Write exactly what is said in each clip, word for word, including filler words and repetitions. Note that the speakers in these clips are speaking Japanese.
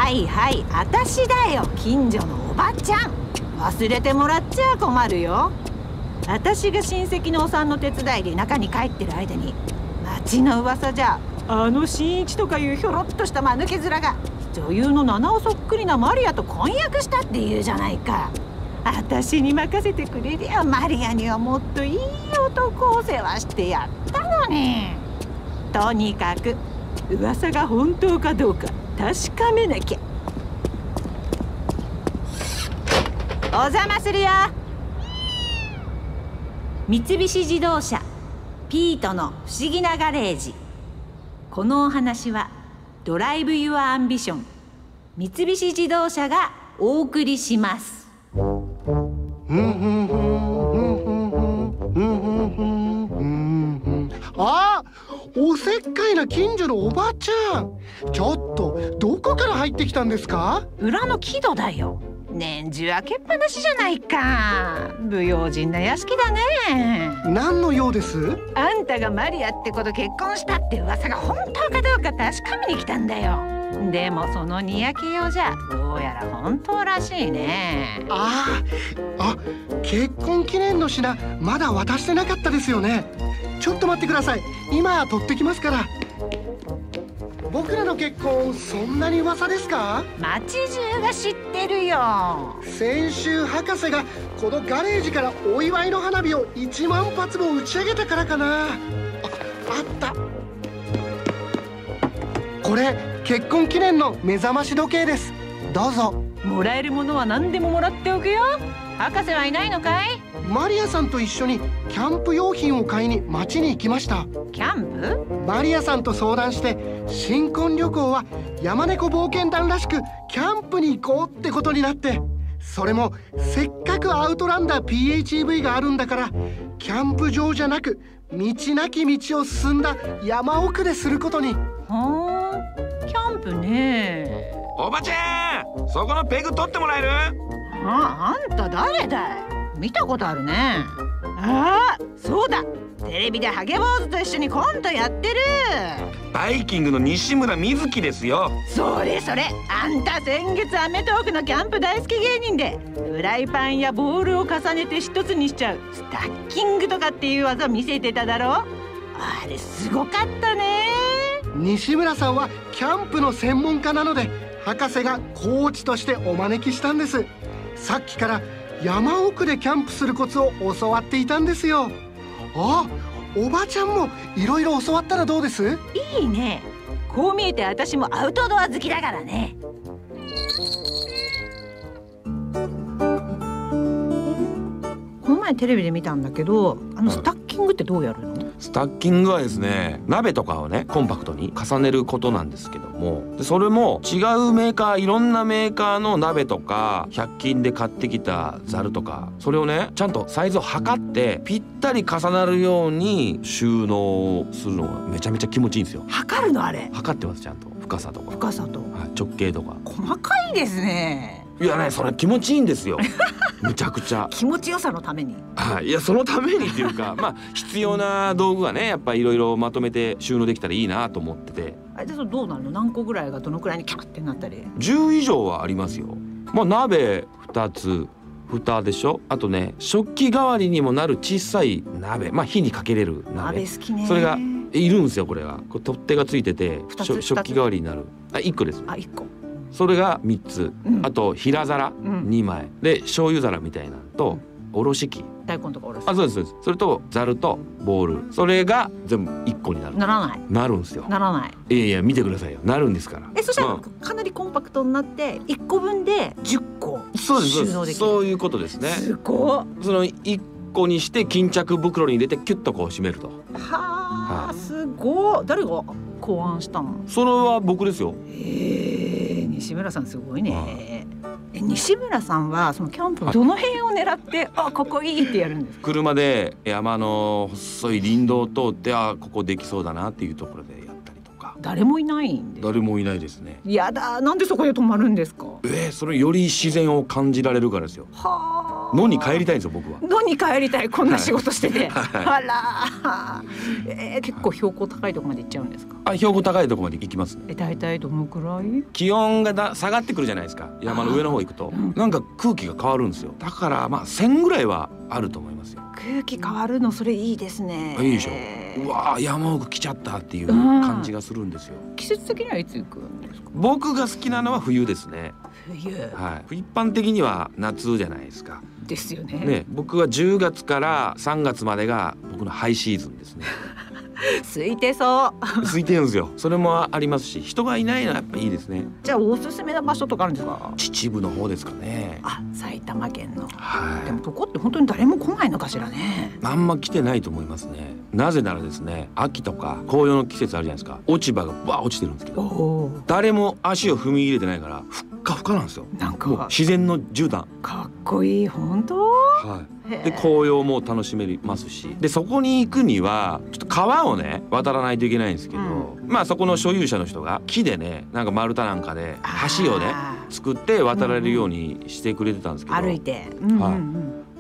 はいはい、あたしだよ、近所のおばちゃん。忘れてもらっちゃ困るよ。あたしが親戚のお産の手伝いで中に帰ってる間に、町の噂じゃあの新一とかいうひょろっとした間抜け面が女優の七尾そっくりなマリアと婚約したって言うじゃないか。あたしに任せてくれりゃマリアにはもっといい男を世話してやったのに。とにかく噂が本当かどうか確かめなきゃ。お邪魔するよ。三菱自動車ピートの不思議なガレージ。このお話はドライブ・ユア・アンビション三菱自動車がお送りします。 あ、おせっかいな近所のおばちゃん。ちょっとどこから入ってきたんですか？ 裏の木戸だよ。年中開けっぱなしじゃないか。不用心な屋敷だね。 何の用です？ あんたがマリアって子と結婚したって噂が本当かどうか確かめに来たんだよ。でもそのにやけようじゃどうやら本当らしいね。 ああ、あ、結婚記念の品まだ渡してなかったですよね。ちょっと待ってください。今取ってきますから。僕らの結婚そんなに噂ですか？ 町中が知ってるよ。 先週博士がこのガレージからお祝いの花火をいちまんぱつも打ち上げたからかな。あ、あった。これ結婚記念の目覚まし時計です。どうぞ。 もらえるものは何でももらっておくよ。博士はいないのかい？ マリアさんと一緒にキャンプ用品を買いに町に行きました。 キャンプ？ マリアさんと相談して新婚旅行は山猫冒険団らしくキャンプに行こうってことになって、それもせっかくアウトランダー ピーエイチイーブイ があるんだからキャンプ場じゃなく道なき道を進んだ山奥ですることに。 はあ、キャンプね。 おばちゃん、そこのペグ取ってもらえる？ あ、あんた誰だい？見たことあるね。ああ、そうだ、テレビでハゲ坊主と一緒にコントやってるバイキングの西村瑞希ですよ。 それそれ、あんた先月アメトーークのキャンプ大好き芸人でフライパンやボールを重ねて一つにしちゃうスタッキングとかっていう技見せてただろ。あれすごかったね。 西村さんはキャンプの専門家なので博士がコーチとしてお招きしたんです。さっきから山奥でキャンプするコツを教わっていたんですよ。あ、おばちゃんもいろいろ教わったらどうです？ いいね。こう見えて私もアウトドア好きだからね。この前テレビで見たんだけど、あのスタッキングってどうやるの？ スタッキングはですね、鍋とかをねコンパクトに重ねることなんですけども、でそれも違うメーカー、いろんなメーカーの鍋とかひゃく均で買ってきたザルとか、それをねちゃんとサイズを測ってぴったり重なるように収納するのがめちゃめちゃ気持ちいいんですよ。 測るの？あれ測ってます。ちゃんと深さとか深さと、 はい、直径とか細かいですね。 いやね、それ気持ちいいんですよむちゃくちゃ気持ちよさのために。 はい、いやそのためにっていうかまあ必要な道具がねやっぱいろいろまとめて収納できたらいいなと思ってて。 あれでそれどうなるの？何個ぐらいがどのくらいにキャッてなったり？ じゅう以上はありますよ。まあ鍋ふたつ、蓋でしょ。あとね食器代わりにもなる小さい鍋、まあ火にかけれる鍋、 鍋好きね。 それがいるんですよ。これがこれ取っ手がついててふたつ食器代わりになる。あ、いっこです。 あ、いっこ。 それがみっつ、 うん、 あと平皿にまい、うん、で醤油皿みたいなのと、うん、おろし器、 大根とかおろし器、 あ、そうですそうです。それとざるとボール、それが全部いっこになる。 ならない。 なるんですよ。 ならない。 いやいや見てくださいよ。なるんですから。 え、そしたら、 うん、 かなりコンパクトになっていっこぶんでじゅっこそうです収納できる。 そういうことですね。 すごい。 そのいっこにして巾着袋に入れてキュッとこう締めると。 はあ、すごい。誰が考案したの？ それは僕ですよ。 へえ、西村さんすごいね。え、西村さんはそのキャンプどの辺を狙って、あ、ここいいってやるんですか？ 車で山の細い林道を通って、あ、ここできそうだなっていうところでやったりとか。 誰もいないんです。 誰もいないですね。 やだ、なんでそこで止まるんですか？ えー、それより自然を感じられるからですよ。 はあ。 野に帰りたいんですよ僕は。 野に帰りたい、こんな仕事してて、 はいあら、えー、結構標高高いところまで行っちゃうんですか？ あ、標高高いところまで行きますね。 え、大体どのくらい？ 気温がだ下がってくるじゃないですか、山の上の方行くと、 うん、 なんか空気が変わるんですよ。だからまあせんぐらいはあると思いますよ。 空気変わるの、それいいですね。 いいでしょ。うわー、山奥来ちゃったっていう感じがするんですよ。 季節的にはいつ行くんですか？ 僕が好きなのは冬ですね。 冬、 はい、一般的には夏じゃないですか。 ですよね。 ね、僕はじゅうがつからさんがつまでが僕のハイシーズンですね。 空いてそう。 空いてるんですよ。それもありますし、人がいないのはやっぱいいですね。 じゃあおすすめな場所とかあるんですか？ 秩父の方ですかね。 あ、埼玉県の。 はい。 でもここって本当に誰も来ないのかしらね。 あんま来てないと思いますね。なぜならですね、秋とか紅葉の季節あるじゃないですか。落ち葉がバー落ちてるんですけど、誰も足を踏み入れてないからふっかふかなんですよ。 なんかもう自然の絨毯。 かっこいい。本当？ はい。で紅葉も楽しめますし、でそこに行くにはちょっと川をね渡らないといけないんですけど、うん、まあそこの所有者の人が木でね、なんか丸太なんかで橋をね作って渡られるようにしてくれてたんですけど、 歩いて、うんうんうん、 はい、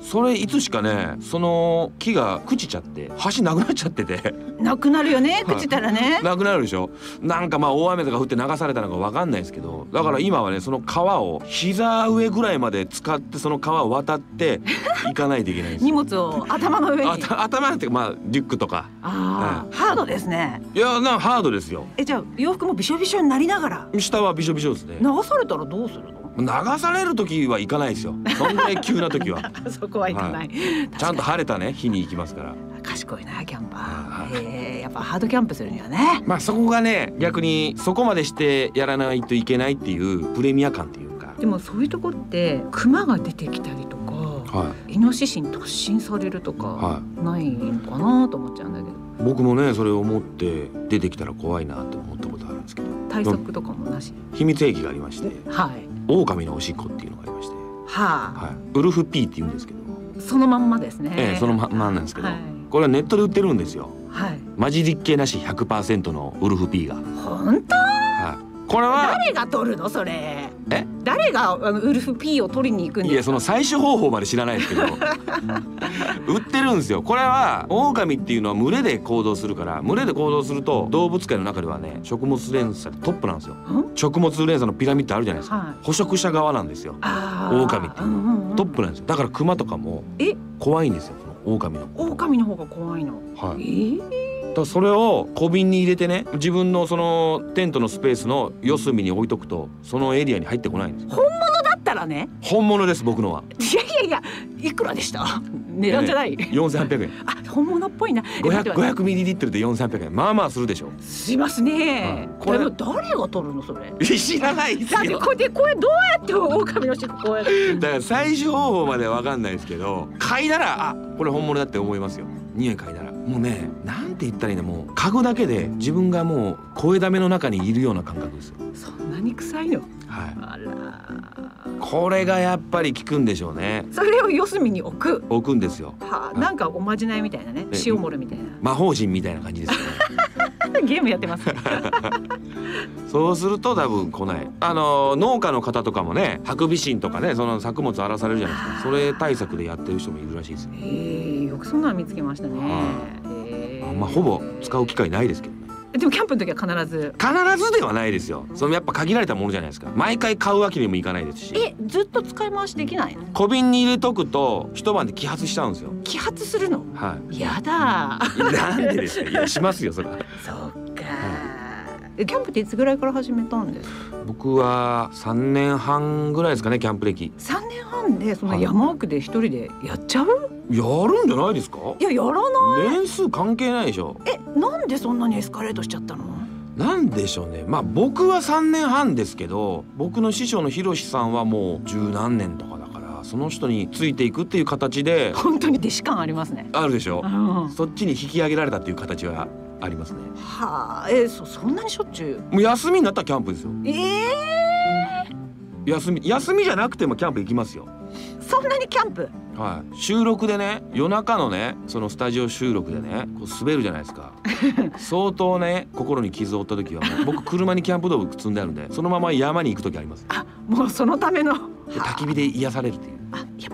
それいつしかね、その木が朽ちちゃって橋なくなっちゃってて。 なくなるよね、朽ちたらね。 なくなるでしょ。なんかまあ大雨とか降って流されたのかわかんないですけど、だから今はねその川を膝上ぐらいまで使ってその川を渡って行かないといけないんです荷物を頭の上に。 あ頭なんてまあリュックとか。 あ、はい、ハードですね。 いや、なハードですよ。 え、じゃあ洋服もびしょびしょになりながら。 下はびしょびしょですね。 流されたらどうするの？ 流される時は行かないですよ。そんなに急な時は。 そこは行かない、はい、 ちゃんと晴れたね日に行きますから。 賢いなキャンパー。へえ、やっぱハードキャンプするにはね。 まあそこがね、逆にそこまでしてやらないといけないっていうプレミア感っていうか。 でもそういうとこってクマが出てきたりとか、はい、イノシシに突進されるとか、はい、ないのかなと思っちゃうんだけど。 僕もねそれを思って出てきたら怖いなって思ったことあるんですけど。 対策とかもなし。 秘密兵器がありまして、 はい、 狼のおしっこっていうのがありまして、 はあ、 はい、ウルフピーって言うんですけども、 そのまんまですね。 ええ、そのまんまなんですけど、はい、これはネットで売ってるんですよ。はい、マジ実系なし ひゃくパーセント のウルフピーが。 本当？ はい、これは誰が取るのそれ？ え？ 誰があのウルフピーを取りに行くんですか？ いや、その採取方法まで知らないですけど売ってるんですよ。これは狼っていうのは群れで行動するから、群れで行動すると動物界の中ではね食物連鎖でトップなんですよ。食物連鎖のピラミッドあるじゃないですか、はい、捕食者側なんですよ狼っていう、うんうん、トップなんですよ。だからクマとかも怖いんですよ、この狼の狼の方が怖いの。はい、えーだそれを小瓶に入れてね、自分のそのテントのスペースの四隅に置いとくとそのエリアに入ってこないんですよ。 本物だったらね。 本物です、僕のは。 いやいやいや、いくらでした？値段じゃない、 ね、よんせんはっぴゃくえん。 あ、本物っぽいな。 ごひゃく、ごひゃくミリリットルでよんせんはっぴゃくえん。まあまあするでしょ。 しますね、うん、これ誰が取るのそれ？ 知らないですよ。 だってこれこれどうやって狼の尻尾こうやって。 だから採取方法までは分かんないですけど、嗅いだらあ、これ本物だって思いますよ。匂い嗅いだらもうね、なんて言ったらいいんだ、もう嗅ぐだけで自分がもう声だめの中にいるような感覚ですよ。 そんなに臭いの？はい。 あら、これがやっぱり効くんでしょうね。 それを四隅に置く置くんですよ。 はあ、なんかおまじないみたいなね、塩盛るみたいな、 魔法陣みたいな感じですよねゲームやってます、ね、 そうすると多分来ない。あの農家の方とかもね、ハクビシンとかね、その作物荒らされるじゃないですか。それ対策でやってる人もいるらしいですよ。 へえ、よくそんなの見つけましたね。 へえ。まあほぼ使う機会ないですけどね。 でもキャンプの時は必ず必ずではないですよ。そのやっぱ限られたものじゃないですか。毎回買うわけにもいかないですし。 え、ずっと使い回しできないの？小瓶に入れとくと一晩で揮発しちゃうんですよ。 揮発するの？ はい。 やだなんでですか？いや、しますよそれは。 そうか、はい、キャンプっていつぐらいから始めたんですか？ 僕はさんねんはんぐらいですかね、キャンプ歴。 さんねんはんでその山奥で一人でやっちゃう？ やるんじゃないですか？ いや、やらない。 年数関係ないでしょ。 え、なんでそんなにエスカレートしちゃったの？ なんでしょうね。まあ僕はさんねんはんですけど、僕の師匠のひろしさんはもう十何年とかだから、その人についていくっていう形で。 本当に弟子感ありますね。 あるでしょ、 うん、 そっちに引き上げられたっていう形はありますね。 はあ、えー、そ, そんなにしょっちゅう？ もう休みになったらキャンプですよ。 えー、休み休みじゃなくてもキャンプ行きますよ。 そんなにキャンプ？ はい、収録でね、夜中のね、そのスタジオ収録でね、こう滑るじゃないですか相当ね、心に傷を負った時はもう僕車にキャンプ道具積んであるんで、そのまま山に行く時あります。 あ、もうそのための焚き火で癒されるっていう。 あ、やっぱ癒されます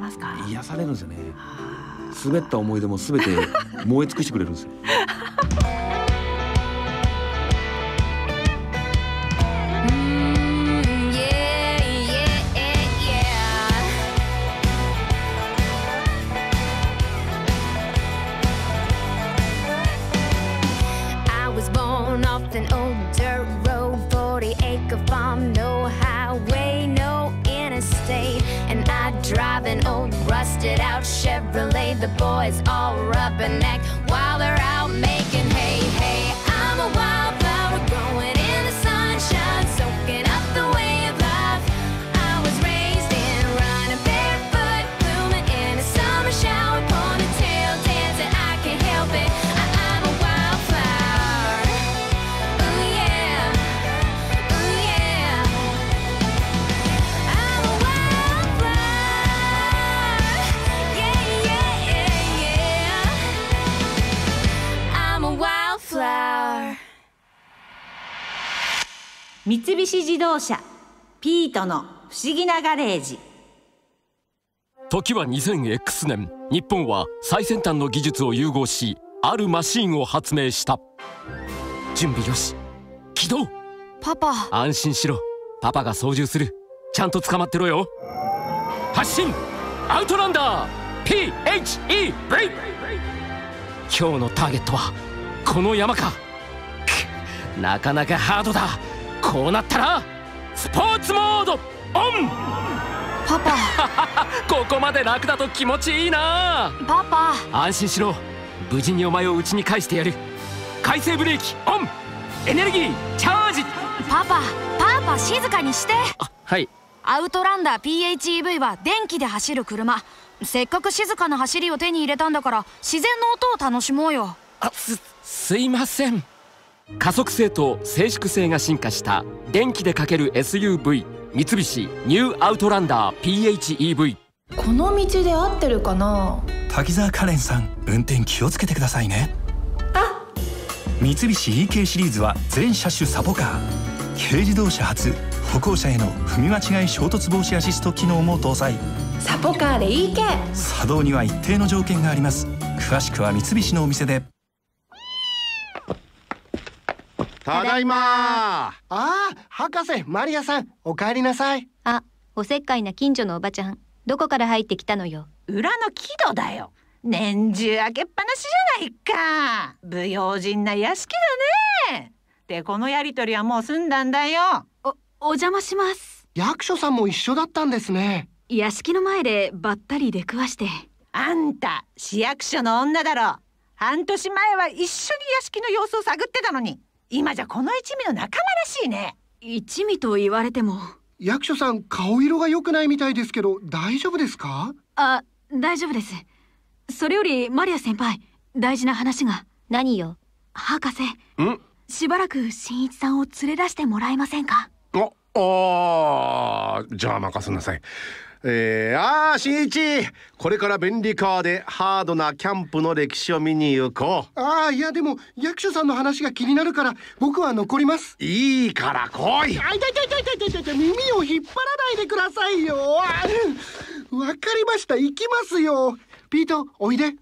ますか？ 癒されるんですよね。滑った思い出もすべて燃え尽くしてくれるんですよ。 Off an old dirt road, forty acre farm, no highway, no interstate. And I drive an old rusted out Chevrolet. The boys all rubberneck while they're out making hay. Hey, I'm a wildflower growing in the sunshine, soaking up the way of life. I was raised in, running barefoot, blooming in a summer shower, ponytail dancing, I can't help it. I'm a wildflower. Ooh yeah, ooh yeah. I'm a wildflower. Yeah, yeah, yeah, yeah. I'm a wildflower. 三菱自動車ピートの不思議なガレージ。 時は にせんエックス 年、日本は最先端の技術を融合し、あるマシーンを発明した。準備よし、起動。 パパ、 安心しろ、パパが操縦する。ちゃんと捕まってろよ。発進、アウトランダー ピーエイチイー ブレイク。今日のターゲットはこの山か。く、なかなかハードだ。こうなったらスポーツモードオン。 パパここまで楽だと気持ちいいな。 パパ、 安心しろ、無事にお前を家に返してやる。回生ブレーキオン、エネルギーチャージ。 パパ、パパ静かにして。 あ、はい。 アウトランダー ピーエイチイーブイ は電気で走る車。せっかく静かな走りを手に入れたんだから、自然の音を楽しもうよ。 あ、す、すいません。加速性と静粛性が進化した電気でかける エスユーブイ 三菱ニューアウトランダー ピーエイチイーブイ。 この道で合ってるかな。 滝沢カレンさん、運転気をつけてくださいね。 あ、 三菱 イーケー シリーズは全車種サポカー、軽自動車初歩行者への踏み間違い衝突防止アシスト機能も搭載。 サポカーで イーケー。 作動には一定の条件があります。詳しくは三菱のお店で。 ただいまー。ああ、博士、マリアさん、お帰りなさい。 あ、おせっかいな近所のおばちゃん、どこから入ってきたのよ。 裏の木戸だよ。年中開けっぱなしじゃないか。不用心な屋敷だね。で、このやりとりはもう済んだんだよ。 お、お邪魔します。 役所さんも一緒だったんですね。 屋敷の前でばったり出くわして。 あんた、市役所の女だろ。半年前は一緒に屋敷の様子を探ってたのに、今じゃこの一味の仲間らしいね。 一味と言われても。 役所さん、顔色が良くないみたいですけど、大丈夫ですか？ あ、大丈夫です。それよりマリア先輩、大事な話が。 何よ。 博士、 ん？ しばらく新一さんを連れ出してもらえませんか？ あ、あー、じゃあ任せなさい。えー、あー、新一、これから便利カーでハードなキャンプの歴史を見に行こう。 ああ、いやでも役所さんの話が気になるから僕は残ります。 いいから来い。 あ、痛い痛い痛い痛い痛い痛い、耳を引っ張らないでくださいよ。あ、わかりました、行きますよ。ピート、おいで。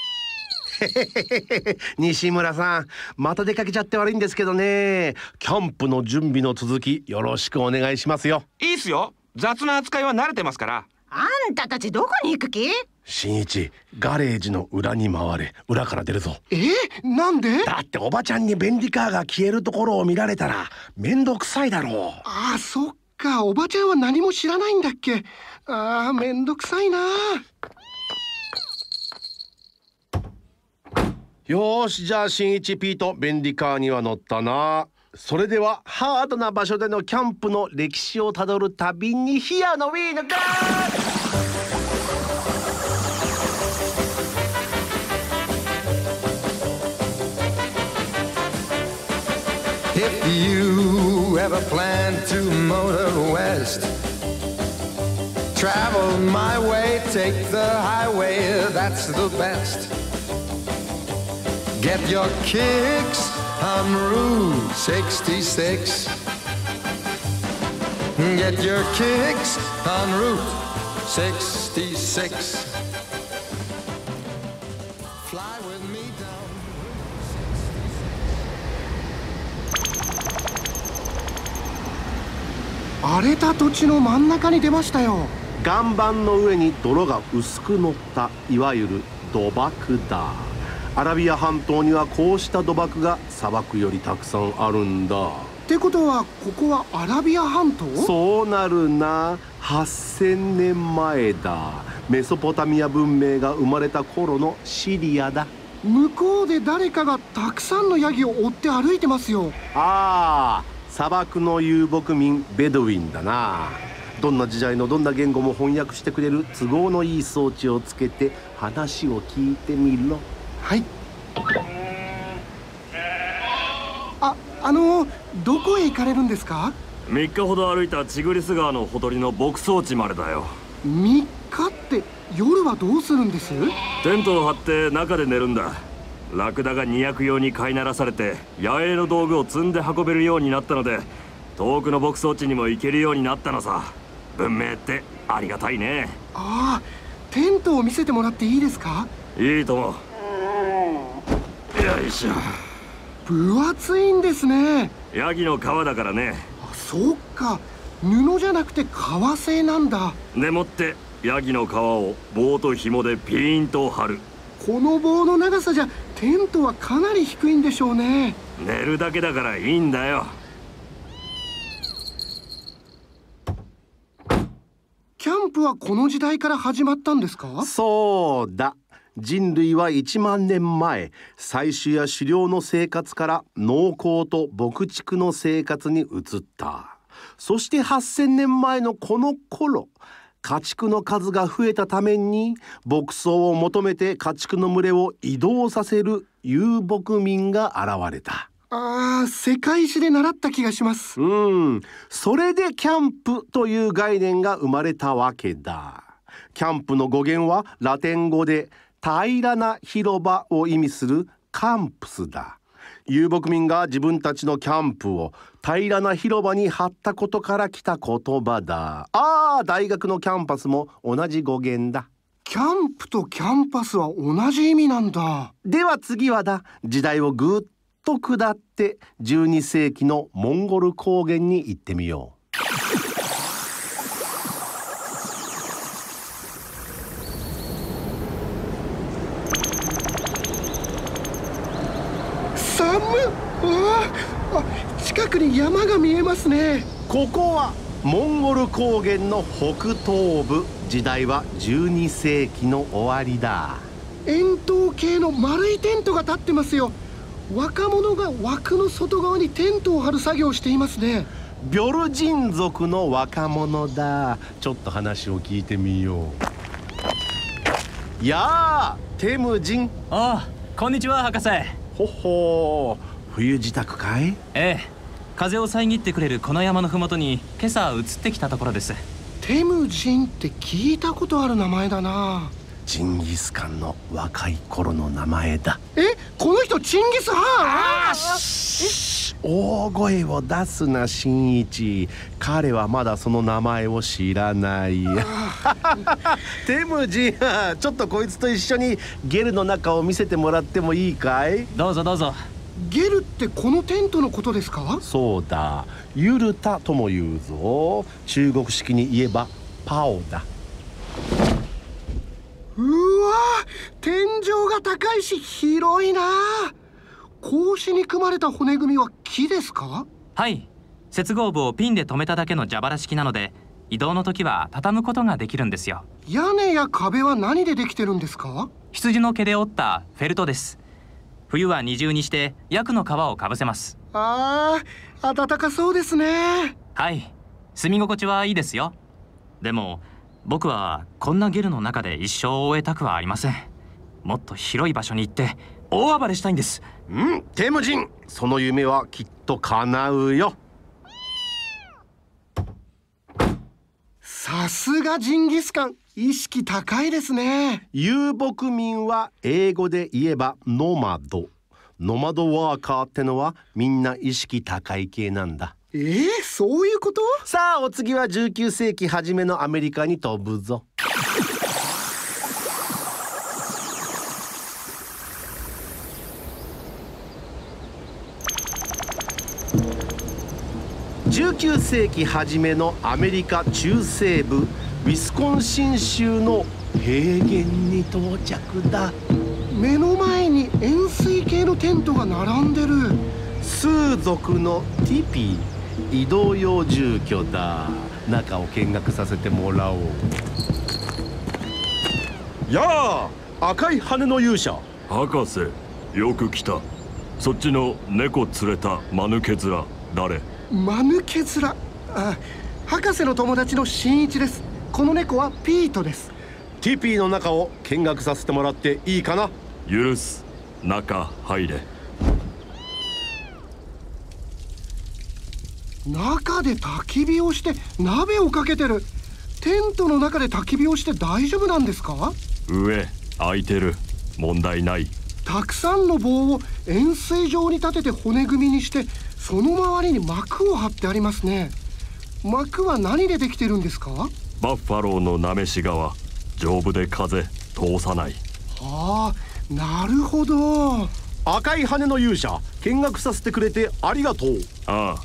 西村さん、また出かけちゃって悪いんですけどね、キャンプの準備の続きよろしくお願いしますよ。 いいっすよ、雑な扱いは慣れてますから。 あんたたちどこに行く気？ 新一、ガレージの裏に回れ。裏から出るぞ。 えー、なんで？ だっておばちゃんに便利カーが消えるところを見られたらめんどくさいだろう。 ああ、そっか、おばちゃんは何も知らないんだっけ。ああ、めんどくさいな。 よーし、じゃあ新一、ピート、便利カーには乗ったな。それではハードな場所でのキャンプの歴史をたどる旅にヒアのウィーのガー。 If you ever plan to motor west, travel my way, take the highway, that's the best. Get your kicks on Route sixty-six. Get your kicks on Route sixty-six. Fly with me down. 荒れた土地の真ん中に出ましたよ。 岩盤の上に泥が薄く乗ったいわゆる土漠だ。アラビア半島にはこうした土漠が砂漠よりたくさんあるんだ。 ってことはここはアラビア半島？ そうなるな。はっせんねんまえだ。メソポタミア文明が生まれた頃のシリアだ。 向こうで誰かがたくさんのヤギを追って歩いてますよ。 ああ、砂漠の遊牧民ベドウィンだな。どんな時代のどんな言語も翻訳してくれる都合のいい装置をつけて話を聞いてみろ。 はい。あ、あのどこへ行かれるんですか？ みっかほど歩いたチグリス川のほとりの牧草地までだよ。 みっかって夜はどうするんです？ テントを張って中で寝るんだ。ラクダが荷役用に飼いならされて野営の道具を積んで運べるようになったので、遠くの牧草地にも行けるようになったのさ。文明ってありがたいね。 ああ、テントを見せてもらっていいですか？ いいとも。よいしょ。 分厚いんですね。 ヤギの皮だからね。 あ、そうか。布じゃなくて革製なんだ。 でもってヤギの皮を棒と紐でピーンと張る。 この棒の長さじゃテントはかなり低いんでしょうね。 寝るだけだからいいんだよ。 キャンプはこの時代から始まったんですか？ そうだ。人類はいちまんねんまえ、採取や狩猟の生活から農耕と牧畜の生活に移った。そしてはっせんねんまえのこの頃、家畜の数が増えたために牧草を求めて家畜の群れを移動させる遊牧民が現れた。 ああ、世界史で習った気がします。 うん、それでキャンプという概念が生まれたわけだ。キャンプの語源はラテン語で平らな広場を意味するカンプスだ。遊牧民が自分たちのキャンプを平らな広場に張ったことから来た言葉だ。ああ、大学のキャンパスも同じ語源だ。 キャンプとキャンパスは同じ意味なんだ。 では次はだ、時代をぐっと下ってじゅうにせいきのモンゴル高原に行ってみよう。 寒っ。ああ、近くに山が見えますね。 ここはモンゴル高原の北東部。時代はじゅうにせいきの終わりだ。 円筒形の丸いテントが立ってますよ。若者が枠の外側にテントを張る作業をしていますね。 ビョル人族の若者だ。ちょっと話を聞いてみよう。やあ、テムジン。 ああ、こんにちは博士。 ほほう、冬支度かい？ ええ、風を遮ってくれるこの山のふもとに今朝移ってきたところです。 テムジンって聞いたことある名前だな。 ジンギスカンの若い頃の名前だ。 え、この人チンギス・ハーン？ あし大声を出すな、新一。彼はまだその名前を知らない。テムジン、ちょっとこいつと一緒にゲルの中を見せてもらってもいいかい？ どうぞどうぞ。 ゲルってこのテントのことですか？ そうだ、ユルタとも言うぞ。中国式に言えばパオだ。 うわ、天井が高いし広いな。格子に組まれた骨組みは木ですか？ はい、接合部をピンで留めただけの蛇腹式なので、移動の時は畳むことができるんですよ。 屋根や壁は何でできてるんですか？ 羊の毛で織ったフェルトです。冬は二重にしてヤクの皮をかぶせます。 ああ、暖かそうですね。 はい、住み心地はいいですよ。でも僕はこんなゲルの中で一生を終えたくはありません。もっと広い場所に行って大暴れしたいんです。 うん、テムジン、その夢はきっと叶うよ。 さすがジンギスカン、意識高いですね。 遊牧民は英語で言えばノマド。ノマドワーカーってのはみんな意識高い系なんだ。 えー、そういうこと？ さあ、お次はじゅうきゅうせいき初めのアメリカに飛ぶぞ。 じゅうきゅうせいき初めのアメリカ中西部ウィスコンシン州の平原に到着だ。 目の前に円錐形のテントが並んでる。 スー族のティピー移動用住居だ。中を見学させてもらおう。やあ、赤い羽の勇者。 博士、よく来た。そっちの猫連れたマヌケ面誰？ マヌケ面。あ、博士の友達の新一です。この猫はピートです。 ティピーの中を見学させてもらっていいかな？ 許す。中入れ。 中で焚き火をして鍋をかけてる。テントの中で焚き火をして大丈夫なんですか？ 上空いてる。問題ない。 たくさんの棒を円錐状に立てて骨組みにして、その周りに膜を張ってありますね。膜は何でできてるんですか？ バッファローのなめし側。丈夫で風通さない。 はあ、なるほど。 赤い羽の勇者、見学させてくれてありがとう。 ああ。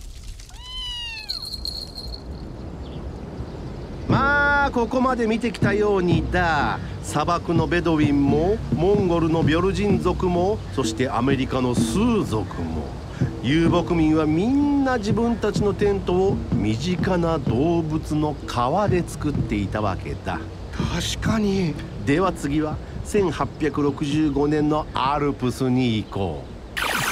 まあここまで見てきたようにだ、砂漠のベドウィンもモンゴルのビョルジン族も、そしてアメリカのスー族も、遊牧民はみんな自分たちのテントを身近な動物の皮で作っていたわけだ。 確かに。 では次はせんはっぴゃくろくじゅうごねんのアルプスに行こう。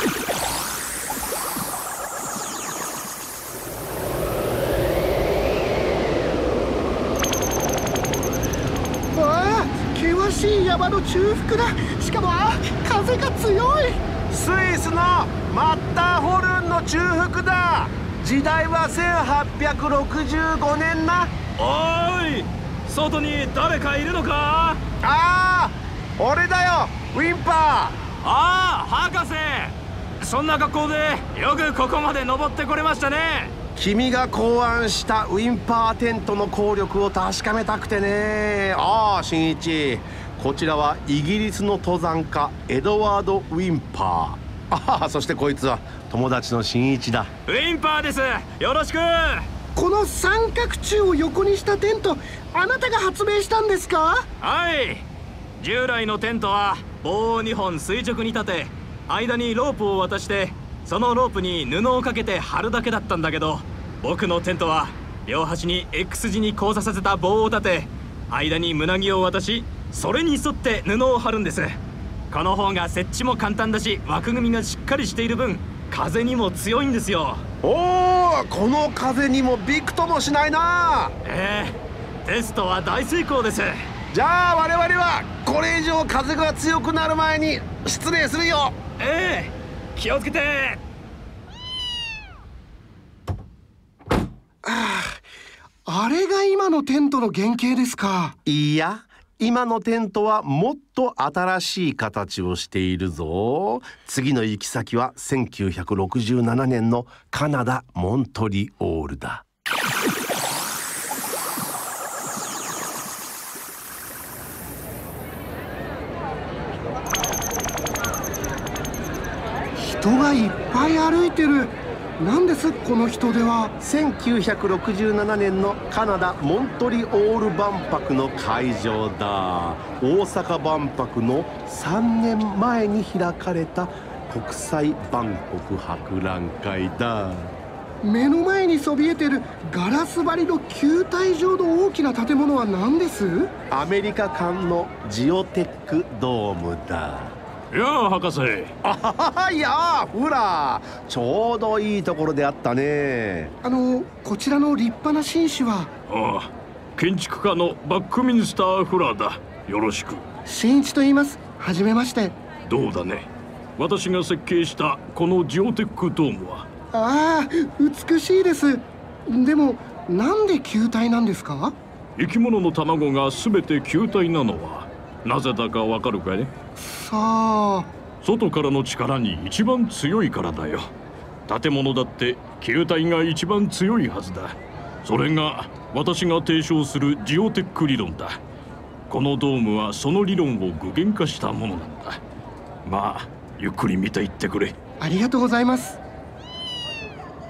険しい山の中腹だ。しかもあ風が強い。 スイスのマッターホルンの中腹だ。時代はせんはっぴゃくろくじゅうごねんな。 おーい、外に誰かいるのか？ ああ、俺だよ、ウィンパー。 ああ、博士、そんな格好でよくここまで登ってこれましたね。 君が考案したウィンパーテントの効力を確かめたくてね。ああ、新一、こちらはイギリスの登山家エドワード・ウィンパー。ああ、そしてこいつは友達の新一だ。 ウィンパーです。よろしく。 この三角柱を横にしたテント、あなたが発明したんですか？ はい。従来のテントは棒をにほん垂直に立て、間にロープを渡して、そのロープに布をかけて貼るだけだったんだけど、僕のテントは両端に X 字に交差させた棒を立て、間に胸木を渡し、それに沿って布を貼るんです。この方が設置も簡単だし、枠組みがしっかりしている分、風にも強いんですよ。 おお、この風にもびくともしないな。 ええ、テストは大成功です。 じゃあ我々はこれ以上風が強くなる前に失礼するよ。 ええ、気をつけて。 ああ、あれが今のテントの原型ですか？ いや、今のテントはもっと新しい形をしているぞ。次の行き先はせんきゅうひゃくろくじゅうななねんのカナダ・モントリオールだ。 人がいっぱい歩いてる。何ですこの人出は？ せんきゅうひゃくろくじゅうななねんのカナダ・モントリオール万博の会場だ。大阪万博のさんねんまえに開かれた国際万国博覧会だ。 目の前にそびえてるガラス張りの球体状の大きな建物は何です？ アメリカ館のジオテックドームだ。 やあ、博士。 あはは、いやあ、ほら、ちょうどいいところであったね。 あの、こちらの立派な紳士は？ ああ、建築家のバックミンスター・フラーだ。よろしく。 新一と言います。はじめまして。 どうだね。私が設計したこのジオテックドームは。 ああ、美しいです。でも、なんで球体なんですか？ 生き物の卵が全て球体なのはなぜだかわかるかね？ さあ、 外からの力に一番強いからだよ。建物だって球体が一番強いはずだ。それが私が提唱するジオテック理論だ。このドームはその理論を具現化したものなんだ。まあ、ゆっくり見ていってくれ。 ありがとうございます。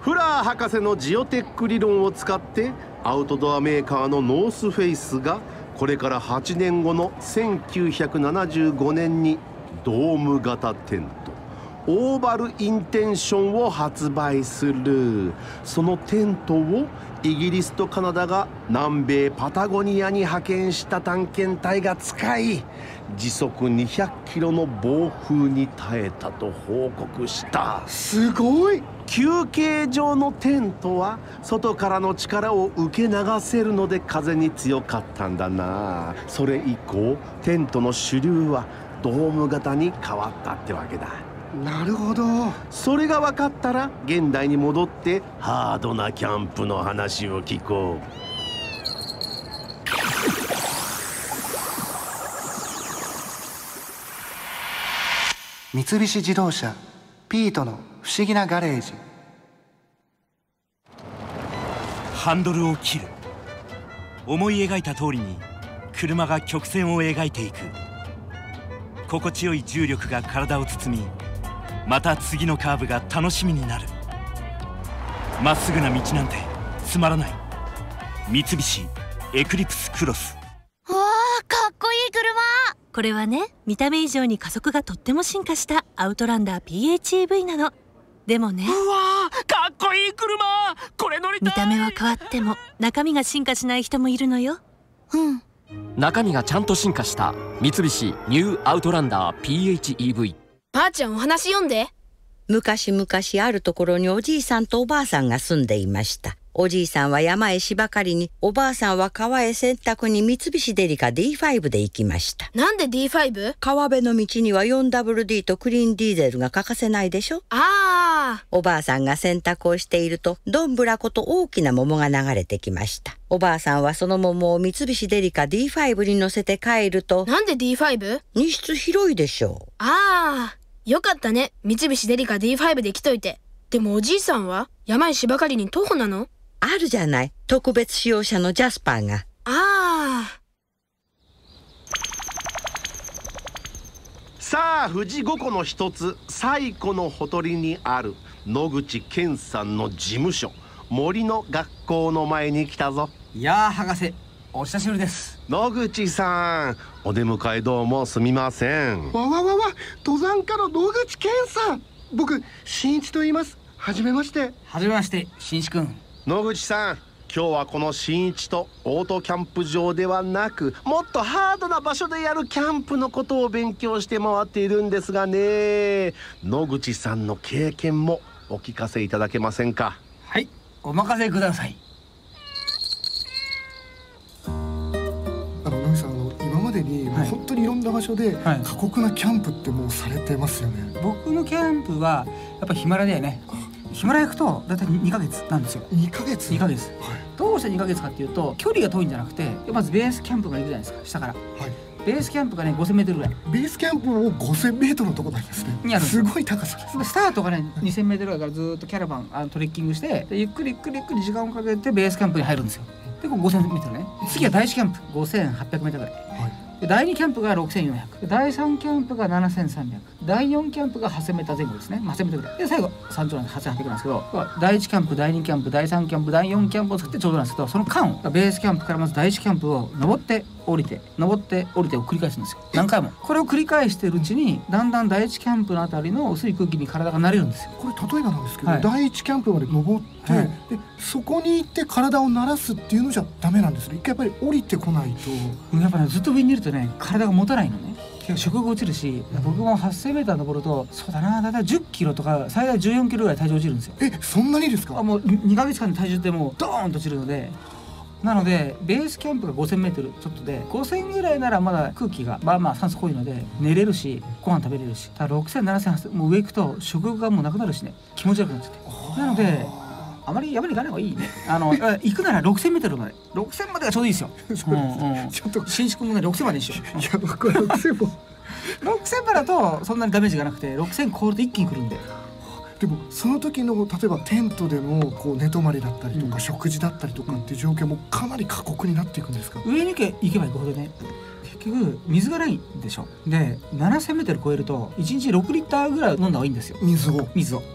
フラー博士のジオテック理論を使ってアウトドアメーカーのノースフェイスがこれからはちねんごのせんきゅうひゃくななじゅうごねんにドーム型テントオーバルインテンションを発売する。そのテントをイギリスとカナダが南米パタゴニアに派遣した探検隊が使い、時速にひゃくキロの暴風に耐えたと報告した。 すごい。 休憩所のテントは外からの力を受け流せるので風に強かったんだな。それ以降テントの主流はドーム型に変わったってわけだ。 なるほど。 それが分かったら現代に戻ってハードなキャンプの話を聞こう。 三菱自動車ピートの不思議なガレージ。 ハンドルを切る。思い描いた通りに車が曲線を描いていく。心地よい重力が体を包み、また次のカーブが楽しみになる。まっすぐな道なんてつまらない。三菱エクリプスクロス。 わあ、かっこいい車。これはね、見た目以上に加速がとっても進化したアウトランダー ピーエイチイーブイ なの。でもね、 うわー、かっこいい車。これ乗りたい。 見た目は変わっても中身が進化しない人もいるのよ。うん。 中身がちゃんと進化した三菱ニューアウトランダー ピーエイチイーブイ。 ばあちゃん、お話読んで。 昔々あるところにおじいさんとおばあさんが住んでいました。おじいさんは山へ芝刈りに、おばあさんは川へ洗濯に三菱デリカ ディーファイブ で行きました。 なんで ディーファイブ？ 川辺の道には フォーダブリューディー とクリーンディーゼルが欠かせないでしょ。 ああ。 おばあさんが洗濯をしていると、どんぶらこと大きな桃が流れてきました。おばあさんはその桃を三菱デリカ ディーファイブ に乗せて帰ると、 なんで ディーファイブ？ 荷室広いでしょう。 ああ、よかったね。三菱デリカ ディーファイブ で来といて。でもおじいさんは山へ芝刈りに徒歩なの？ あるじゃない、特別使用車のジャスパーが。 ああ。 さあ富士五湖の一つ西湖のほとりにある野口健さんの事務所森の学校の前に来たぞ。 いやー博士、お久しぶりです。 野口さん、お出迎えどうもすみません。 わわわわ、登山家の野口健さん。僕新一と言います。はじめまして。 はじめまして、新一くん。 野口さん、今日はこの新一とオートキャンプ場ではなく、もっとハードな場所でやるキャンプのことを勉強して回っているんですがね。野口さんの経験もお聞かせいただけませんか？ はい、お任せください。 あの野口さん、あの今までにもう本当にいろんな場所で過酷なキャンプってもうされてますよね。 はい、僕のキャンプはやっぱヒマラヤね。ヒマラヤ行くとだいたいにかげつなんですよ。 にかげつ？ にかげつ。はい、どうしてにかげつかっていうと、距離が遠いんじゃなくて、まずベースキャンプが行くじゃないですか、下から。はい。ベースキャンプがねごせんメートルぐらい。 ベースキャンプもごせんメートルのとこなんですね。にある。すごい高さですね。 スタートがねにせんメートルぐらいからずっとキャラバンあのトレッキングして、でゆっくりゆっくりゆっくり時間をかけてベースキャンプに入るんですよ。でここごせんメートルね。次は第一キャンプごせんはっぴゃくメートルぐらい。はい。でだいにキャンプがろくせんよんひゃく、だいさんキャンプがななせんさんびゃく、だいよんキャンプがはっせんメートル前後ですね。はっせんメートルぐらいで、最後山頂なんではっせんはっぴゃくなんですけど、だいいちキャンプ、だいにキャンプ、だいさんキャンプ、だいよんキャンプを作ってちょうどなんですけど、その間をベースキャンプからまずだいいちキャンプを登って降りて登って降りてを繰り返すんですよ。何回もこれを繰り返しているうちに、だんだんだいいちキャンプのあたりの薄い空気に体が慣れるんですよ。 これ例えばなんですけど、 はい、 だいいちキャンプまで登って、はい、でそこに行って体を慣らすっていうのじゃダメなんですね。一回やっぱり降りてこないと。 やっぱねずっと上にいるとね体が持たないのね。結構食欲落ちるし、僕もはっせんメートル登るとそうだな、だいたいじゅっキロとか最大じゅうよんキロぐらい体重落ちるんですよ。 え、そんなにですか？ あ、もうにかげつかんで体重ってもうドーンと落ちるので。なのでベースキャンプがごせんメートルちょっとで、ごせんぐらいならまだ空気がまあまあ酸素濃いので寝れるしご飯食べれるし、ただろくせんななせんはっせんもう上行くと食欲がもうなくなるしね、気持ち悪くなっちゃって、なのであまり山に行かない方がいいね。あの行くならろくせんメートルまで、ろくせんまでがちょうどいいですよ。うんうん、ちょっと新築もねろくせんまでにしよう。 いや僕はろくせんもろくせんまでだとそんなにダメージがなくて、ろくせん超えると一気に来るんで。 でもその時の例えばテントでのこう寝泊まりだったりとか、うん、食事だったりとかっていう状況もかなり過酷になっていくんですか？ 上に行け行けば行くほどね、結局水がないんでしょ。でななせんメートル超えるといちにちろくリッターぐらい飲んだ方がいいんですよ、 水を水を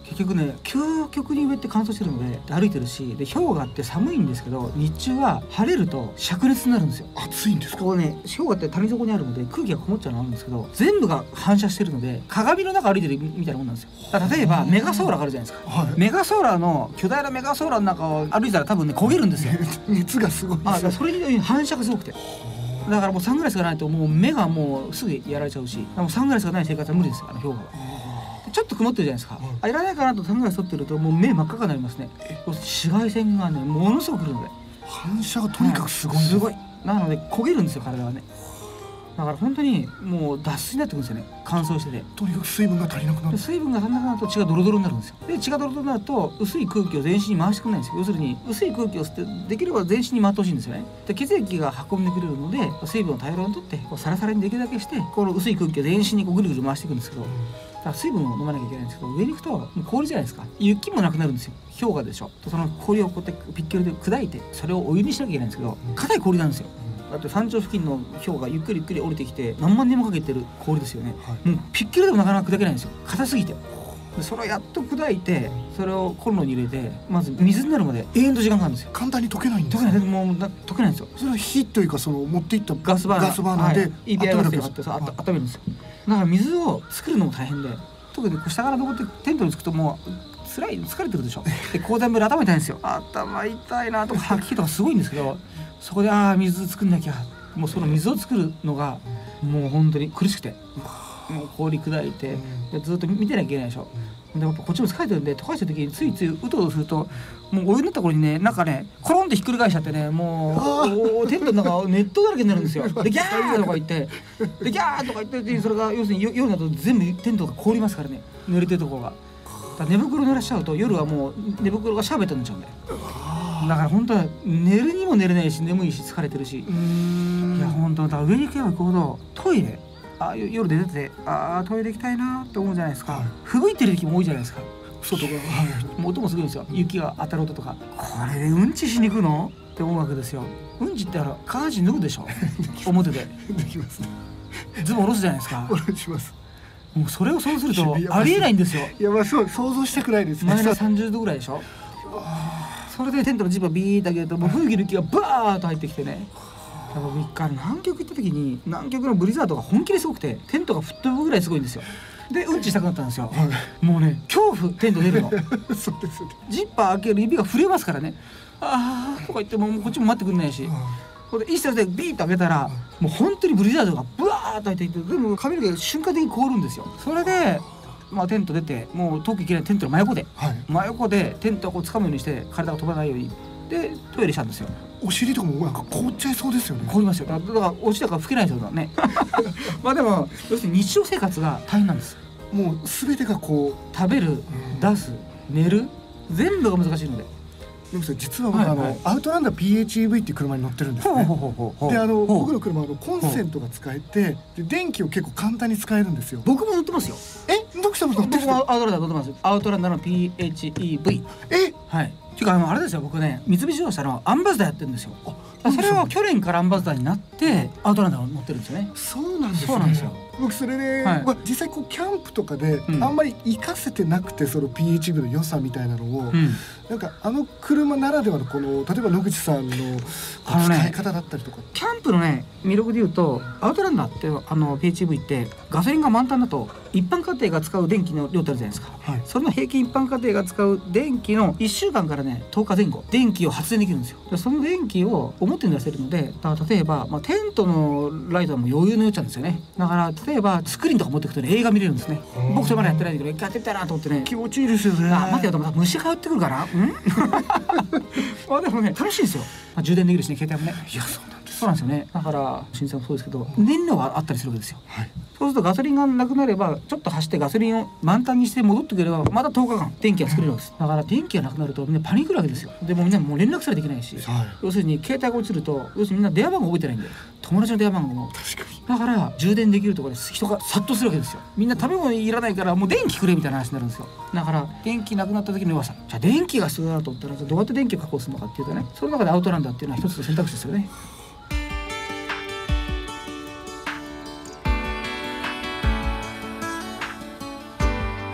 結局ね究極に上って乾燥してるので歩いてるし、で氷河って寒いんですけど日中は晴れると灼熱になるんですよ。 暑いんですか。 こうね氷河って谷底にあるので空気がこもっちゃうのあるんですけど、全部が反射してるので鏡の中歩いてるみたいなもんなんですよ。だから例えばメガソーラーがあるじゃないですか、はい、メガソーラーの巨大なメガソーラーの中を歩いたら多分ね焦げるんですよ熱がすごいですよ。 あだからそれに反射がすごくて、だからもうサングラスがないともう目がもうすぐやられちゃうし、もうサングラスがない生活は無理ですよ、あの氷河は。ちょっと曇ってるじゃないですか、あいらないかなとサングラス取ってるともう目真っ赤になりますね。紫外線がねものすごく来るので反射がとにかくすごい、 すごいなので焦げるんですよ体はね。だから本当にもう脱水になってくるんですよね、乾燥してて。 とにかく水分が足りなくなる。 水分が足りなくなると血がドロドロになるんですよ。で血がドロドロになると薄い空気を全身に回してくれないんですよ。要するに薄い空気を吸ってできれば全身に回ってほしいんですよね。で血液が運んでくれるので水分を大量に取ってこうサラサラにできるだけしてこの薄い空気を全身にこうぐるぐる回していくんですけど、だから水分を飲まなきゃいけないんですけど、上に行くともう氷じゃないですか。雪もなくなるんですよ、氷河でしょ。その氷をこうやってピッケルで砕いてそれをお湯にしなきゃいけないんですけど、硬い氷なんですよ。だって山頂付近の氷がゆっくりゆっくり降りてきて何万年もかけてる氷ですよね、はい、もうピッケルでもなかなか砕けないんですよ、硬すぎて。でそれをやっと砕いてそれをコンロに入れてまず水になるまで永遠と時間かかるんですよ。 簡単に溶けないんですか。 溶けない、もう溶けないんですよ。 それは火というかその持っていったガスバーナーガスバーナーで、はい、 イーピーアイ ガスで温めるんですよ。だから水を作るのも大変で、特に下から登ってテントに着くともう辛い疲れてるでしょ。で高山病で頭痛いんですよ。頭痛いなとか吐き気とかすごいんですけど、そこでああ水作んなきゃ、もうその水を作るのがもう本当に苦しくて、もう氷砕いてでずっと見てなきゃいけないでしょ。でやっぱこっちも疲れてるんで溶かした時についついうとうとするともうお湯になった頃にねなんかねコロンってひっくり返しちゃってね、もうテントの中ネットだらけになるんですよ。でギャーとか言ってでギャーとか言って、それが要するに夜だと全部テントが凍りますからね、濡れてるところが。だから寝袋濡らしちゃうと夜はもう寝袋がシャーベットになっちゃうんで、だから本当は寝るにも寝れないし眠いし疲れてるし、いや本当だから上に行けば行くほどトイレあ夜出ててあトイレ行きたいなって思うじゃないですか、はい、吹雪いてる時も多いじゃないですか外が、はい、もう音もするんですよ、雪が当たる音とか。これでうんちしに行くのって思うわけですよ。うんちってあら下半身脱ぐでしょ表でできますね。 ズボン下ろすじゃないですか。 下ろします。 もうそれをそうするとありえないんですよ。 いやまあそう想像したくないですね。 マイナスさんじゅうどぐらいでしょ。それでテントのジップをビーッと開けるともう吹雪の雪がバーッと入ってきてね、だからみっか南極行った時に南極のブリザードが本気ですごくてテントが吹っ飛ぶぐらいすごいんですよ。でうんちしたくなったんですよ、はい、もうね恐怖テント出るのそうですね。 ジッパー開ける指が震えますからね、あーとか言ってもこっちも待ってくんないし、これで一切でビーッと開けたらもう本当にブリザードがブワーッと入っていって、でも髪の毛が瞬間的に凍るんですよ。それでまあテント出てもう遠く行けないテントの真横で、はい、真横でテントをこう掴むようにして体が飛ばないようにでトイレしたんですよ。 お尻とかもなんか凍っちゃいそうですよね。 凍りますよ。だからお尻だから拭けないですよねまあでも要するに日常生活が大変なんです。 もう全てがこう食べる、出す、寝る全部が難しいので。 でも実は僕、はいはい、あのアウトランダー ピーエイチイーブイ っていう車に乗ってるんですね。であの僕の車はコンセントが使えてで電気を結構簡単に使えるんですよ。 僕も乗ってますよ。 えドクさんも乗ってるんですか。 僕もアウトランダー乗ってます。アウトランダーの ピーエイチイーブイ。 えはい。っていうかあのあれですよ、僕ね三菱自動車のアンバサダーやってるんですよ。それは去年からアンバサダーになってアウトランダーを乗ってるんですよね。 そうなんですね。 そうなんですよ。 僕それで、はいまあ、実際こうキャンプとかで、うん、あんまり活かせてなくてその ピーエイチイーブイ の良さみたいなのを、うん、なんかあの車ならではのこの例えば野口さんの使い方だったりとか、ね、 キャンプのね魅力で言うとアウトランダーってあの ピーエイチイーブイ ってガソリンが満タンだと一般家庭が使う電気の量ってあるじゃないですか、はい、それの平均一般家庭が使う電気のいっしゅうかんからねとおかぜん後電気を発電できるんですよ。でその電気を表に出せるのでだから例えば、まあ、テントのライトはもう余裕のよっちゃうんですよね。だから例えばスクリーンとか持ってくとね映画見れるんですね。僕それまでやってないんだけど一回やってみたいなと思ってね気持ちいいですよね。 あ待ってよと思ったら虫通ってくるからんあでもね楽しいんですよ、まあ、充電できるしね携帯もね。 いやそうなんですそうなんですよね。だから新車もそうですけど燃料があったりするわけですよ、はい、そうするとガソリンがなくなればちょっと走ってガソリンを満タンにして戻ってくればまたとおかかん電気が作れるわけです。だから電気がなくなるとみんなパニックるわけですよ。でもみんなもう連絡すらできないし、はい、要するに携帯が落ちると要するにみんな電話番号覚えてないんで友達の電話番号も確かにだから充電できるところで人が殺到するわけですよ。みんな食べ物いらないからもう電気くれみたいな話になるんですよ。だから電気なくなった時の弱さ、じゃあ電気が必要だなと思ったらどうやって電気を確保するのかっていうとね、その中でアウトランダーっていうのは一つの選択肢ですよね。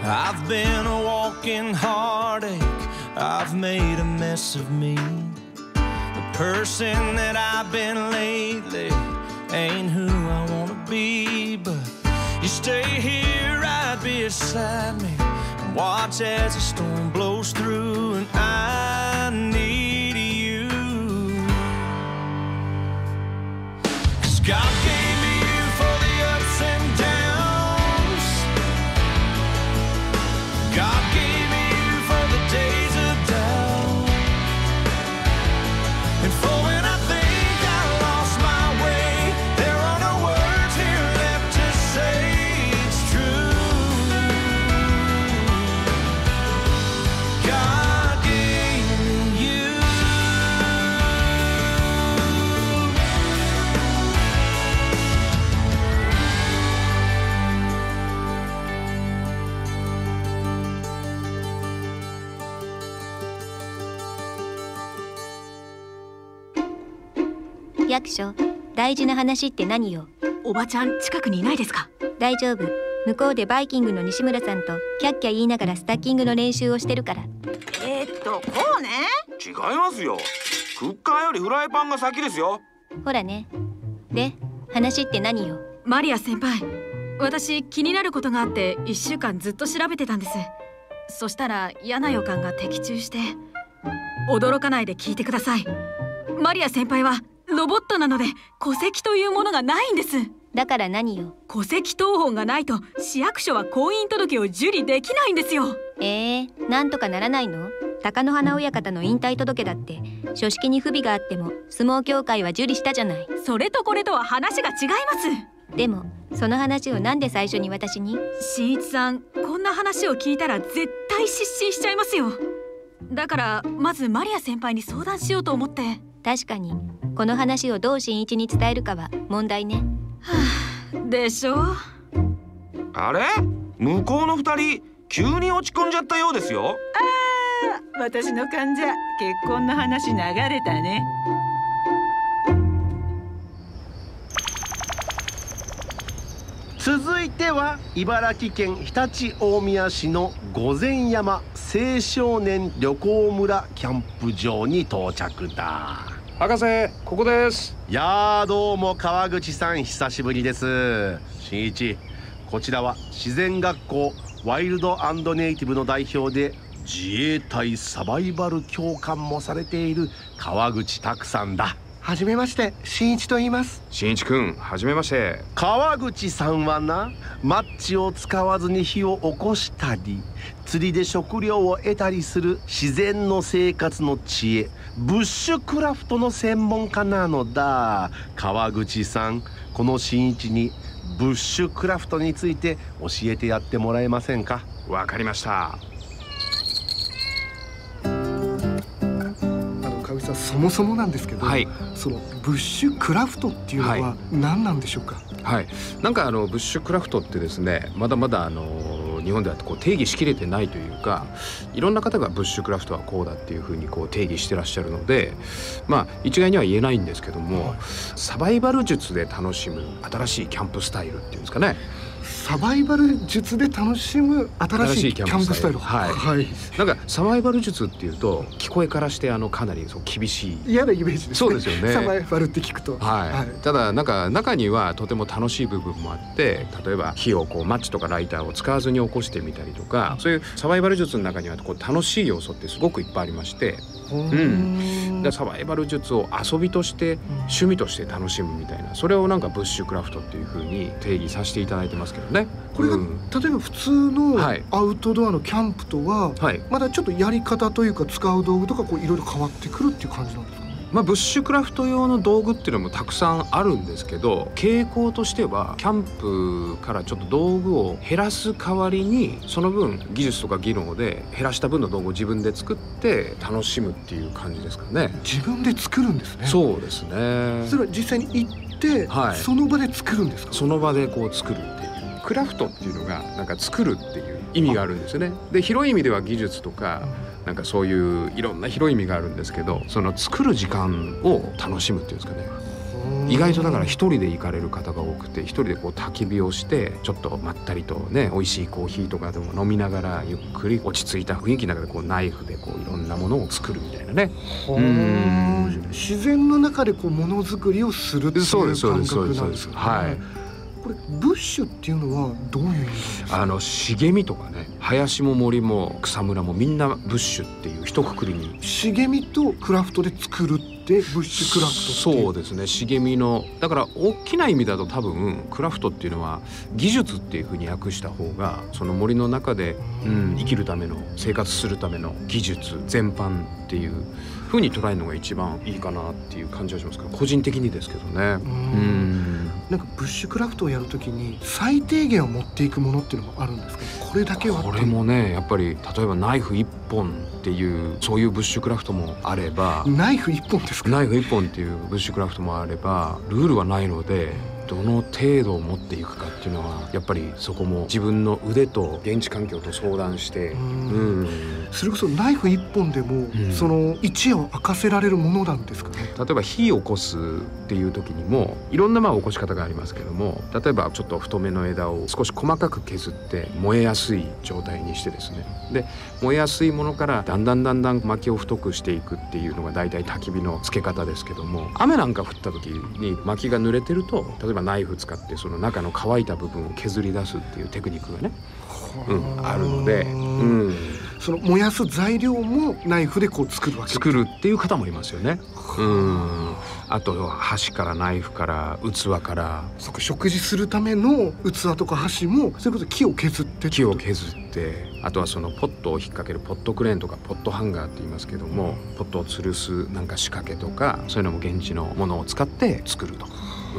I've been a walking heartache. I've made a mess of me. The person that I've been lately ain't who I wanna be. But you stay here right beside me and watch as the storm blows through. And I need you, 'cause God gave me you for the ups and downs. God gave me you for the days of doubt, and for when I think I lost my way, there are no words here left to say it's true. God gave me you. 役所、大事な話って何よ。 おばちゃん近くにいないですか？ 大丈夫。向こうでバイキングの西村さんとキャッキャ言いながらスタッキングの練習をしてるから。 えー、っとこうね。 違いますよ。クッカーよりフライパンが先ですよ。 ほらね。で、話って何よ。 マリア先輩、私気になることがあっていっしゅうかんずっと調べてたんです。そしたら嫌な予感が的中して。驚かないで聞いてください。マリア先輩はロボットなので戸籍というものがないんです。 だから何よ。 戸籍謄本がないと市役所は婚姻届を受理できないんですよ。 えー、なんとかならないの？貴乃花親方の引退届だって書式に不備があっても相撲協会は受理したじゃない。 それとこれとは話が違います。 でもその話をなんで最初に私に？ 新一さん、こんな話を聞いたら絶対失神しちゃいますよ。だからまずマリア先輩に相談しようと思って。 確かにこの話をどう新一に伝えるかは問題ね。 はあ、でしょう。 あれ、向こうの二人急に落ち込んじゃったようですよ。 あー、私の患者、結婚の話流れたね。 続いては茨城県常陸大宮市の御前山青少年旅行村キャンプ場に到着だ。 博士、ここです。 やあ、どうも川口さん、久しぶりです。新一、こちらは自然学校ワイルド&ネイティブの代表で自衛隊サバイバル教官もされている川口拓さんだ。 はじめまして、新一と言います。 新一くん、はじめまして。 川口さんはな、マッチを使わずに火を起こしたり釣りで食料を得たりする自然の生活の知恵、ブッシュクラフトの専門家なのだ。川口さん、この新一にブッシュクラフトについて教えてやってもらえませんか？ わかりました。 川口さん、そもそもなんですけど、はい、そのブッシュクラフトっていうのは何なんでしょうか？ はい、なんかあのブッシュクラフトってですね、まだまだあの日本ではこう定義しきれてないというか、いろんな方がブッシュクラフトはこうだっていうふうにこう定義してらっしゃるので、まあ一概には言えないんですけども、はい、サバイバル術で楽しむ新しいキャンプスタイルっていうんですかね。 サバイバル術で楽しむ新しいキャンプスタイル。 はい、はい、なんかサバイバル術っていうと聞こえからしてあのかなりそう厳しい嫌なイメージですね。 そうですよね。 サバイバルって聞くと、 はい、はい、ただなんか中にはとても楽しい部分もあって、例えば火をこうマッチとかライターを使わずに起こしてみたりとか、そういうサバイバル術の中にはこう楽しい要素ってすごくいっぱいありまして、うん、だサバイバル術を遊びとして趣味として楽しむみたいな、それをなんかブッシュクラフトっていう風に定義させていただいてますけどね。 これが、うん、例えば普通のアウトドアのキャンプとは、はい、まだちょっとやり方というか使う道具とかこういろいろ変わってくるっていう感じなんですか？ まあ、ブッシュクラフト用の道具っていうのもたくさんあるんですけど、傾向としてはキャンプからちょっと道具を減らす代わりに、その分技術とか技能で減らした分の道具を自分で作って楽しむっていう感じですかね。 自分で作るんですね。 そうですね。 それは実際に行って、はい、その場で作るんですか？ その場でこう作るっていう、クラフトっていうのがなんか作るっていう意味があるんですよね。で、広い意味では技術とか、なんかそういういろんな広い意味があるんですけど、その作る時間を楽しむっていうんですかね。 意外とだから一人で行かれる方が多くて、一人でこう焚き火をしてちょっとまったりとね、美味しいコーヒーとかでも飲みながらゆっくり落ち着いた雰囲気の中でこうナイフでこういろんなものを作るみたいなね。 うん、自然の中でこうものづくりをするっていう感覚なんですね。 はい。 これブッシュっていうのはどういう意味なんですか？ あの茂みとかね、林も森も草むらもみんなブッシュっていう一括りに。 茂みとクラフトで作るってブッシュクラフトっていう。 そうですね、茂みのだから大きな意味だと多分クラフトっていうのは技術っていうふうに訳した方が、その森の中で、うん、生きるための生活するための技術全般っていう風に捉えるのが一番いいかなっていう感じはしますけど、個人的にですけどね。うん、 なんかブッシュクラフトをやるときに最低限を持っていくものっていうのもあるんですか？これだけは。 これもね、やっぱり例えばナイフ一本っていうそういうブッシュクラフトもあれば、 ナイフ一本ですか？ ナイフ一本っていうブッシュクラフトもあれば、ルールはないのでどの程度を持っていくかっていうのはやっぱりそこも自分の腕と現地環境と相談して、うん、 それこそナイフ一本でも、うん、その一夜を明かせられるものなんですかね。 例えば火を起こすっていう時にもいろんなまあ起こし方がありますけども、例えばちょっと太めの枝を少し細かく削って燃えやすい状態にしてですね、で燃えやすいものからだんだんだんだん薪を太くしていくっていうのが大体焚き火のつけ方ですけども、雨なんか降った時に薪が濡れてると、例えばナイフ使ってその中の乾いた部分を削り出すっていうテクニックがね、うん、あるので、うん、 その燃やす材料もナイフでこう作るわけ。 作るっていう方もいますよね。うん、あと箸からナイフから器から、 そこ食事するための器とか箸もそれこそ木を削って木を削って、あとはそのポットを引っ掛けるポットクレーンとかポットハンガーって言いますけども、ポットを吊るすなんか仕掛けとかそういうのも現地のものを使って作ると。うん、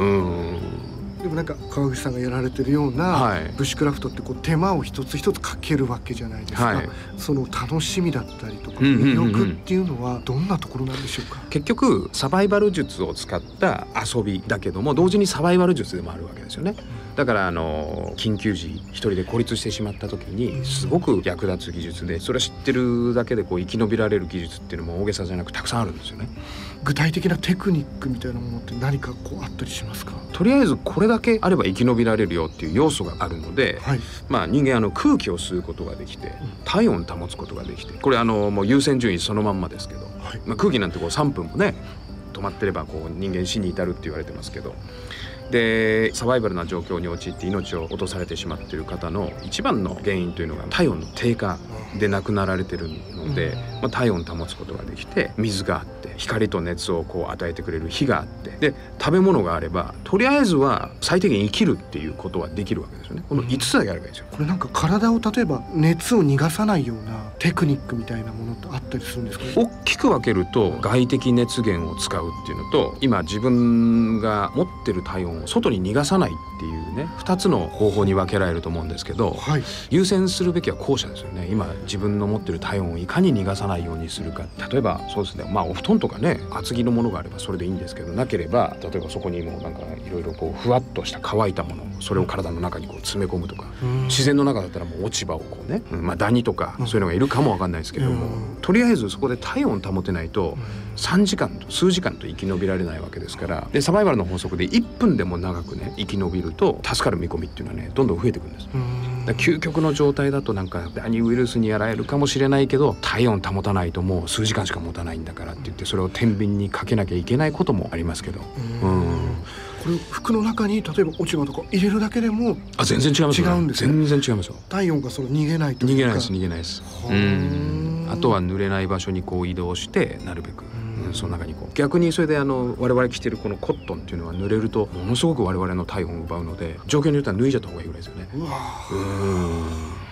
でもなんか川口さんがやられてるような、はい、ブッシュクラフトってこう手間を一つ一つかけるわけじゃないですか、はい、その楽しみだったりとか魅力っていうのはどんなところなんでしょうか？ 結局サバイバル術を使った遊びだけども同時にサバイバル術でもあるわけですよね。だからあの緊急時一人で孤立してしまった時にすごく役立つ技術で、それを知ってるだけでこう生き延びられる技術っていうのも大げさじゃなくたくさんあるんですよね。 具体的なテクニックみたいなものって何かこうあったりしますか？ とりあえずこれだけあれば生き延びられるよっていう要素があるので、はい、まあ人間あの空気を吸うことができて体温を保つことができて、これあのもう優先順位そのまんまですけど、はい、まあ空気なんてこうさんぷんもね止まってればこう人間死に至るって言われてますけど、でサバイバルな状況に陥って命を落とされてしまっている方の一番の原因というのが体温の低下で亡くなられてるので、まあ、体温を保つことができて、水があって光と熱をこう与えてくれる火があって、で食べ物があればとりあえずは最低限生きるっていうことはできるわけですよね。このいつつだけあればいいですよ。 これなんか体を例えば熱を逃がさないようなテクニックみたいなものってあったりするんですか？ 大きく分けると外的熱源を使うっていうのと、今自分が持ってる体温を外に逃がさないっていうね、ふたつの方法に分けられると思うんですけど、はい、優先するべきは後者ですよね。今自分の持ってる体温をいかに逃がさないようにするか。例えばそうですね、まあお布団とかね厚着のものがあればそれでいいんですけど、なければ例えばそこにもなんかいろいろこうふわっとした乾いたもの、それを体の中にこう詰め込むとか、自然の中だったらもう落ち葉をこうね、うん、まあダニとかそういうのがいるかもわかんないですけども、とりあえずそこで体温を保てないとさんじかんと数時間と生き延びられないわけですから、でサバイバルの法則でいっぷんでも長くね生き延びると助かる見込みっていうのはねどんどん増えていくんです。だ究極の状態だとなんかダニウイルスにやられるかもしれないけど、体温保たないともう数時間しか持たないんだからって言ってそれを天秤にかけなきゃいけないこともありますけど、うん、 これ服の中に例えば落ち葉とか入れるだけでもあ全然違いますね。 違うんですね。 全然違いますよ。 体温がその逃げないというか。 逃げないです逃げないです。うんあとは濡れない場所にこう移動してなるべく、うん、その中にこう逆にそれであの我々着てるこのコットンっていうのは濡れるとものすごく我々の体温を奪うので、状況によっては脱いじゃった方がいいぐらいですよね。うわうん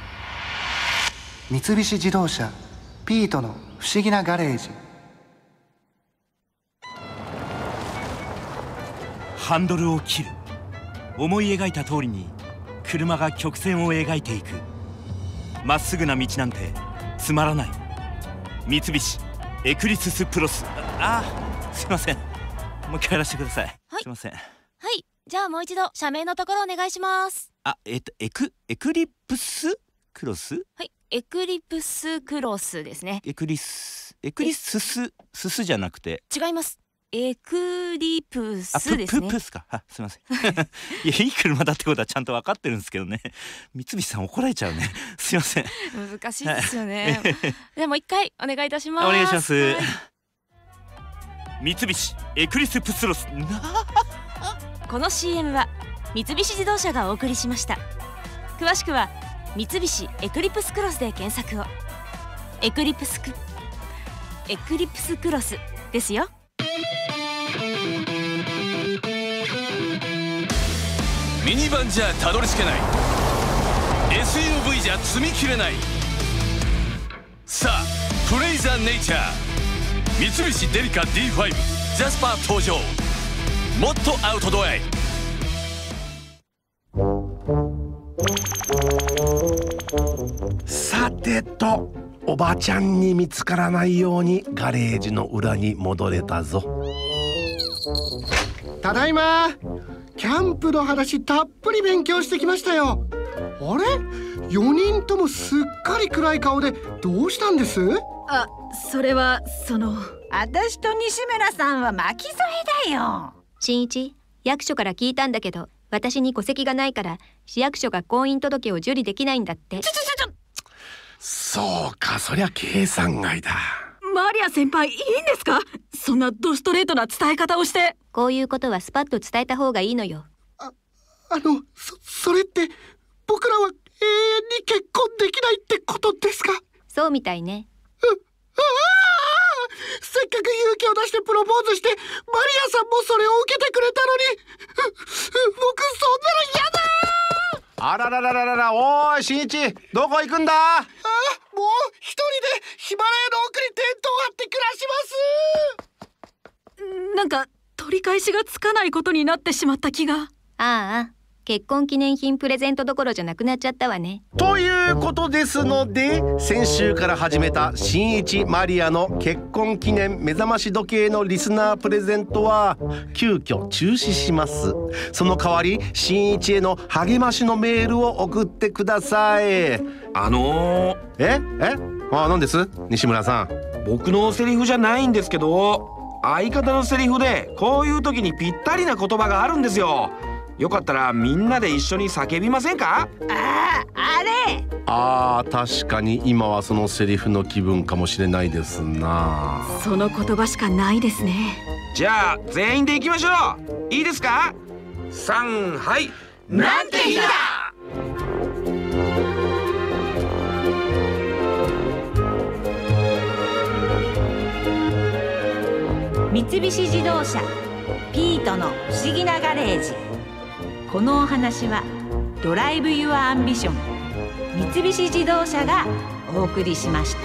三菱自動車ピートの不思議なガレージ。 ハンドルを切る。思い描いた通りに車が曲線を描いていく。まっすぐな道なんてつまらない。三菱エクリススプロス。ああすいません、もう一回やらせてください。はい、すいません。 はい、じゃあもう一度社名のところお願いします。 あえっとエクエクリプスクロス。 はい、エクリプスクロスですね。 エクリスエクリススススじゃなくて。 違います。 エクリプあ、 スですね。 プププスか。あ、すいません。いや、いい車だってことはちゃんと分かってるんですけどね。三菱さん怒られちゃうね。すいません。 難しいですよね。でも一回お願いいたします。 お願いします。 はい、 三菱エクリスプスロス。 この シーエム は三菱自動車がお送りしました。詳しくは三菱エクリプスクロスで検索を。エクリプスクエクリプスクロスですよ。 ミニバンじゃたどり着けない、 エスユーブイ じゃ積みきれない。さあプレイザーネイチャー、三菱デリカ ディーファイブ ジャスパー登場。もっとアウトドアへ。 さてと、おばちゃんに見つからないようにガレージの裏に戻れたぞ。 ただいま。キャンプの話たっぷり勉強してきましたよ。あれ、よにんともすっかり暗い顔でどうしたんです？ あ、それはその私と西村さんは巻き添えだよ。 新一、役所から聞いたんだけど、私に戸籍がないから市役所が婚姻届を受理できないんだって。 ちょちょちょちょ、 そうか、そりゃ計算外だ。 マリア先輩、いいんですか？そんなドストレートな伝え方をして。 こういうことはスパッと伝えた方がいいのよ。 あ、あの、そ、それって僕らは永遠に結婚できないってことですか？ そうみたいね。 う、ああ、せっかく勇気を出してプロポーズしてマリアさんもそれを受けてくれたのに、僕そんなの嫌だ。 あらららららら、おーい新一、どこ行くんだ？あ、 もう一人でヒマラヤの奥にテントを張って暮らします。 なんか取り返しがつかないことになってしまった気が。ああ、結婚記念品プレゼントどころじゃなくなっちゃったわね。 ということですので、先週から始めた新一マリアの結婚記念目覚まし時計のリスナープレゼントは急遽中止します。その代わり新一への励ましのメールを送ってください。 あのー、 ええあ、何です？西村さん。 僕のセリフじゃないんですけど、相方のセリフでこういう時にぴったりな言葉があるんですよ。よかったらみんなで一緒に叫びませんか？ ああ、あれ。 あー、確かに今はそのセリフの気分かもしれないですな。 その言葉しかないですね。 じゃあ全員で行きましょう。いいですか？さん、はい。 なんて日だ。三菱自動車ピートの不思議なガレージ。このお話はドライブ・ユア・アンビション三菱自動車がお送りしました。